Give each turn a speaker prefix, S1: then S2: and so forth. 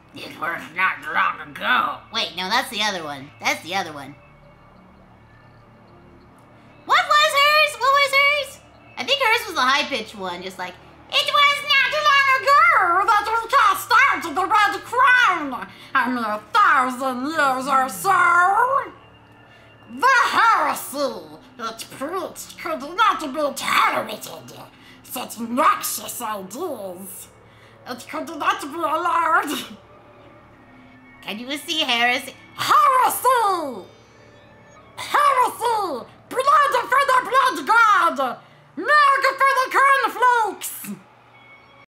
S1: It was not long ago. Wait, no, that's the other one. That's the other one. What was hers? What was hers? I think hers was the high-pitched one, just like, it was not long ago that we cast out the Red Crown. A mere 1,000 years or so. The heresy it preached could not be tolerated. Such noxious ideas. It could not be allowed. Can you see heresy? Heresy! Heresy! Blood for the blood god! Milk for the cornflakes!